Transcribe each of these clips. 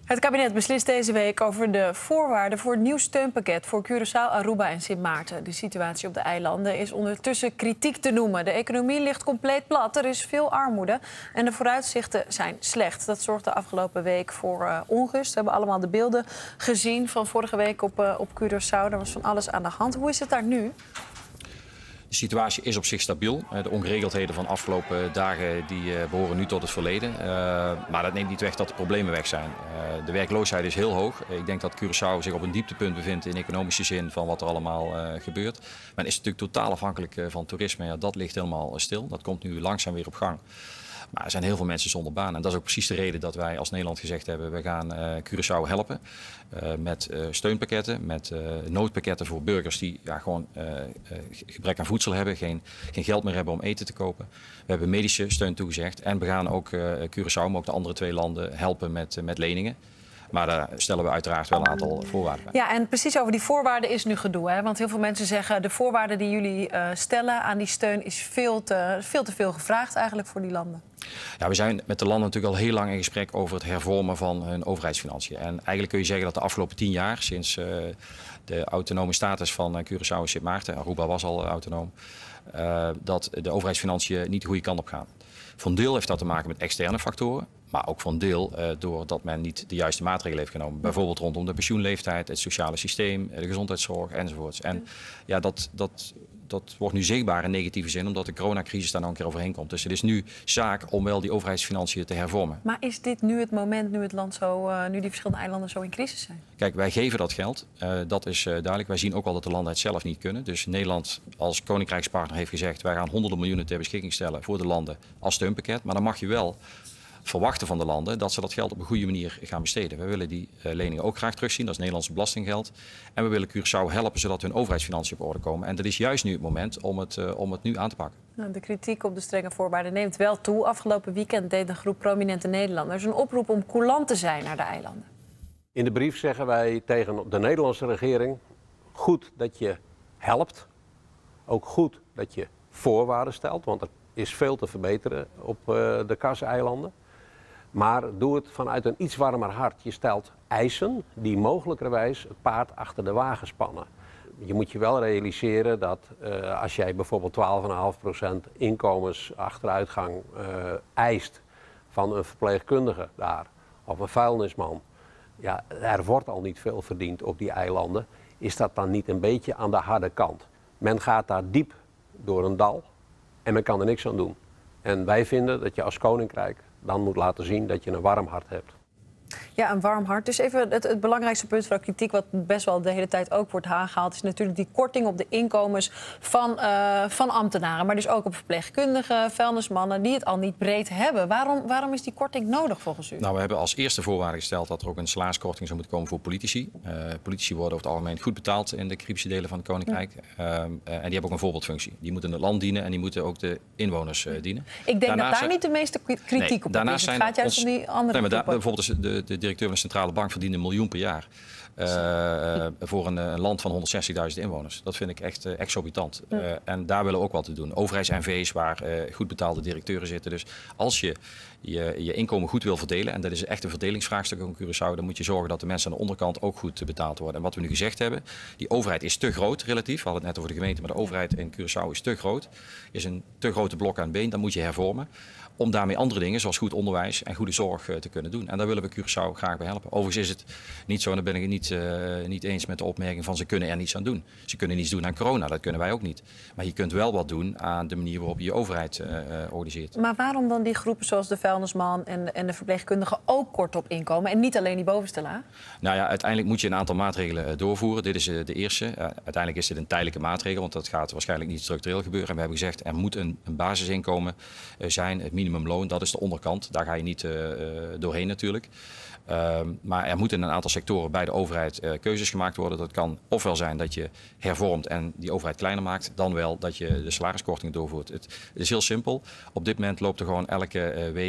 Het kabinet beslist deze week over de voorwaarden voor het nieuw steunpakket voor Curaçao, Aruba en Sint Maarten. De situatie op de eilanden is ondertussen kritiek te noemen. De economie ligt compleet plat, er is veel armoede en de vooruitzichten zijn slecht. Dat zorgde afgelopen week voor onrust. We hebben allemaal de beelden gezien van vorige week op Curaçao. Daar was van alles aan de hand. Hoe is het daar nu? De situatie is op zich stabiel. De ongeregeldheden van de afgelopen dagen die behoren nu tot het verleden. Maar dat neemt niet weg dat de problemen weg zijn. De werkloosheid is heel hoog. Ik denk dat Curaçao zich op een dieptepunt bevindt in economische zin van wat er allemaal gebeurt. Men is natuurlijk totaal afhankelijk van toerisme. Ja, dat ligt helemaal stil. Dat komt nu langzaam weer op gang. Maar er zijn heel veel mensen zonder baan. En dat is ook precies de reden dat wij als Nederland gezegd hebben... we gaan Curaçao helpen met steunpakketten, met noodpakketten voor burgers... die gewoon gebrek aan voedsel hebben, geen geld meer hebben om eten te kopen. We hebben medische steun toegezegd. En we gaan ook Curaçao, maar ook de andere twee landen helpen met leningen. Maar daar stellen we uiteraard wel een aantal voorwaarden bij. Ja, en precies over die voorwaarden is nu gedoe. Hè? Want heel veel mensen zeggen... de voorwaarden die jullie stellen aan die steun... is veel te veel gevraagd eigenlijk voor die landen. Ja, we zijn met de landen natuurlijk al heel lang in gesprek over het hervormen van hun overheidsfinanciën. En eigenlijk kun je zeggen dat de afgelopen 10 jaar, sinds de autonome status van Curaçao en Sint Maarten, Aruba was al autonoom, dat de overheidsfinanciën niet de goede kant op gaan. Voor een deel heeft dat te maken met externe factoren. Maar ook voor een deel doordat men niet de juiste maatregelen heeft genomen. Bijvoorbeeld rondom de pensioenleeftijd, het sociale systeem, de gezondheidszorg enzovoorts. En ja, dat wordt nu zichtbaar in negatieve zin, omdat de coronacrisis daar nou een keer overheen komt. Dus het is nu zaak om wel die overheidsfinanciën te hervormen. Maar is dit nu het moment, nu het land nu die verschillende eilanden zo in crisis zijn? Kijk, wij geven dat geld. Dat is duidelijk. Wij zien ook al dat de landen het zelf niet kunnen. Dus Nederland als koninkrijkspartner heeft gezegd... wij gaan honderden miljoenen ter beschikking stellen voor de landen als steunpakket. Maar dan mag je wel verwachten van de landen dat ze dat geld op een goede manier gaan besteden. We willen die leningen ook graag terugzien, dat is Nederlandse belastinggeld. En we willen Curaçao helpen zodat hun overheidsfinanciën op orde komen. En dat is juist nu het moment om het nu aan te pakken. Nou, de kritiek op de strenge voorwaarden neemt wel toe. Afgelopen weekend deed een groep prominente Nederlanders een oproep om coulant te zijn naar de eilanden. In de brief zeggen wij tegen de Nederlandse regering: goed dat je helpt. Ook goed dat je voorwaarden stelt, want er is veel te verbeteren op de Kassa-eilanden. Maar doe het vanuit een iets warmer hart. Je stelt eisen die mogelijkerwijs het paard achter de wagen spannen. Je moet je wel realiseren dat als jij bijvoorbeeld 12,5% inkomensachteruitgang eist van een verpleegkundige daar, of een vuilnisman. Ja, er wordt al niet veel verdiend op die eilanden. Is dat dan niet een beetje aan de harde kant? Men gaat daar diep door een dal en men kan er niks aan doen. En wij vinden dat je als koninkrijk dan moet laten zien dat je een warm hart hebt. Ja, een warm hart. Dus even het belangrijkste punt van de kritiek... wat best wel de hele tijd ook wordt aangehaald... is natuurlijk die korting op de inkomens van ambtenaren. Maar dus ook op verpleegkundigen, vuilnismannen... die het al niet breed hebben. Waarom is die korting nodig volgens u? Nou, we hebben als eerste voorwaarde gesteld... dat er ook een salariskorting zou moeten komen voor politici. Politici worden over het algemeen goed betaald... in de Caribische delen van het Koninkrijk. En die hebben ook een voorbeeldfunctie. Die moeten het land dienen en die moeten ook de inwoners dienen. Ik denk dat daar niet de meeste kritiek op is. Het gaat juist om die andere groepen. Bijvoorbeeld de directeur van de Centrale Bank verdient $1 miljoen per jaar. Voor een land van 160.000 inwoners. Dat vind ik echt exorbitant. En daar willen we ook wat te doen. Overheids-NV's waar goed betaalde directeuren zitten. Dus als je inkomen goed wil verdelen... en dat is echt een verdelingsvraagstuk in Curaçao... dan moet je zorgen dat de mensen aan de onderkant ook goed betaald worden. En wat we nu gezegd hebben, die overheid is te groot relatief. We hadden het net over de gemeente, maar de overheid in Curaçao is te groot. Is een te grote blok aan het been, dat moet je hervormen. Om daarmee andere dingen, zoals goed onderwijs en goede zorg te kunnen doen. En daar willen we Curaçao graag bij helpen. Overigens is het niet zo, en daar ben ik het niet eens met de opmerking van... ze kunnen er niets aan doen. Ze kunnen niets doen aan corona, dat kunnen wij ook niet. Maar je kunt wel wat doen aan de manier waarop je je overheid organiseert. Maar waarom dan die groepen zoals de vuilnisman en de verpleegkundigen... ook kort op inkomen en niet alleen die bovenste laag? Nou ja, uiteindelijk moet je een aantal maatregelen doorvoeren. Dit is de eerste. Uiteindelijk is dit een tijdelijke maatregel... want dat gaat waarschijnlijk niet structureel gebeuren. En we hebben gezegd, er moet een basisinkomen zijn, het minimumloon, dat is de onderkant. Daar ga je niet doorheen natuurlijk. Maar er moeten in een aantal sectoren bij de overheid keuzes gemaakt worden. Dat kan ofwel zijn dat je hervormt en die overheid kleiner maakt... dan wel dat je de salariskorting doorvoert. Het is heel simpel. Op dit moment loopt er gewoon elke week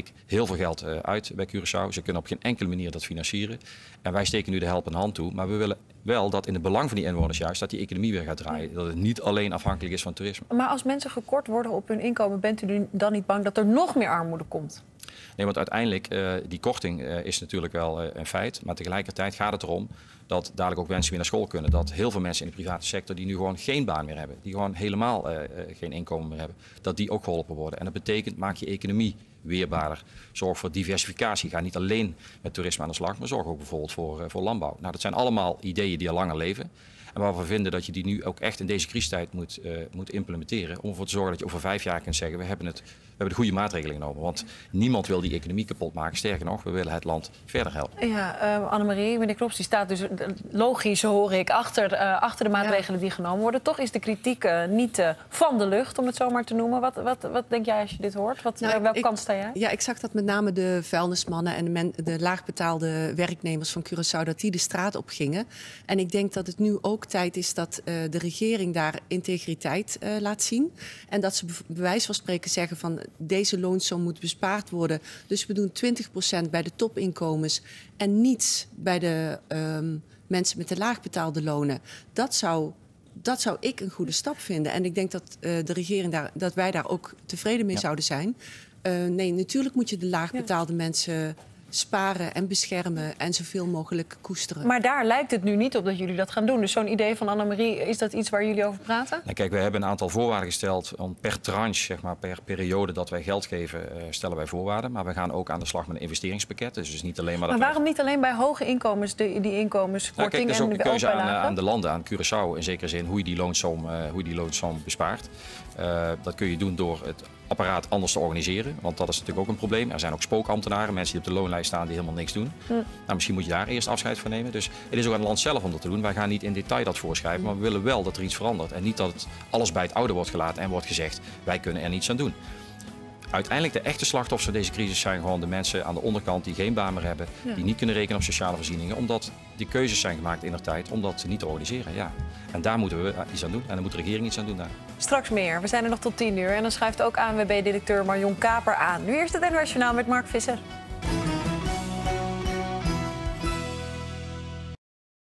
week heel veel geld uit bij Curaçao. Ze kunnen op geen enkele manier dat financieren. En wij steken nu de helpende hand toe. Maar we willen wel dat in het belang van die inwoners juist dat die economie weer gaat draaien. Dat het niet alleen afhankelijk is van toerisme. Maar als mensen gekort worden op hun inkomen, bent u dan niet bang dat er nog meer armoede komt? Nee, want uiteindelijk, die korting is natuurlijk wel een feit. Maar tegelijkertijd gaat het erom dat dadelijk ook mensen weer naar school kunnen. Dat heel veel mensen in de private sector die nu gewoon geen baan meer hebben. Die gewoon helemaal geen inkomen meer hebben. Dat die ook geholpen worden. En dat betekent, maak je economie weerbaarder. Zorg voor diversificatie. Ga niet alleen met toerisme aan de slag, maar zorg ook bijvoorbeeld voor landbouw. Nou, dat zijn allemaal ideeën die al langer leven. En waar we vinden dat je die nu ook echt in deze crisistijd moet implementeren. Om ervoor te zorgen dat je over 5 jaar kunt zeggen, we hebben de goede maatregelen genomen. Want niemand wil die economie kapot maken. Sterker nog, we willen het land verder helpen. Ja, Annemarie, meneer Knops, die staat dus logisch, hoor ik, achter de maatregelen die genomen worden. Toch is de kritiek niet van de lucht, om het zo maar te noemen. Wat denk jij als je dit hoort? Welke kant sta jij? Ja, ik zag dat met name de vuilnismannen en de laagbetaalde werknemers van Curaçao, dat die de straat op gingen. En ik denk dat het nu ook tijd is dat de regering daar integriteit laat zien. En dat ze bij wijze van spreken zeggen van deze loonsom moet bespaard worden. Dus we doen 20% bij de topinkomens en niets bij de mensen met de laagbetaalde lonen. Dat zou ik een goede stap vinden. En ik denk dat de regering dat wij daar ook tevreden mee zouden zijn. Nee, natuurlijk moet je de laagbetaalde mensen sparen en beschermen en zoveel mogelijk koesteren. Maar daar lijkt het nu niet op dat jullie dat gaan doen. Dus zo'n idee van Annemarie, is dat iets waar jullie over praten? Nou, kijk, we hebben een aantal voorwaarden gesteld. Per tranche, zeg maar, per periode dat wij geld geven, stellen wij voorwaarden. Maar we gaan ook aan de slag met een investeringspakket. Dus niet alleen maar waarom niet alleen bij hoge inkomens die inkomenskorting? Nou, kijk, dat is ook een keuze aan aan de landen, aan Curaçao in zekere zin, hoe je die loonsom bespaart. Dat kun je doen door het apparaat anders te organiseren. Want dat is natuurlijk ook een probleem. Er zijn ook spookambtenaren, mensen die op de loonlijst staan die helemaal niks doen. Nou, misschien moet je daar eerst afscheid van nemen. Dus het is ook aan het land zelf om dat te doen. Wij gaan niet in detail dat voorschrijven, maar we willen wel dat er iets verandert. En niet dat het alles bij het oude wordt gelaten en wordt gezegd, wij kunnen er niets aan doen. Uiteindelijk de echte slachtoffers van deze crisis zijn gewoon de mensen aan de onderkant die geen baan meer hebben, die niet kunnen rekenen op sociale voorzieningen, omdat die keuzes zijn gemaakt indertijd om dat niet te organiseren. Ja. En daar moeten we iets aan doen en daar moet de regering iets aan doen daar. Straks meer. We zijn er nog tot 10 uur en dan schuift ook ANWB-directeur Marion Kaper aan. Nu eerst het NOS Journaal met Mark Visser.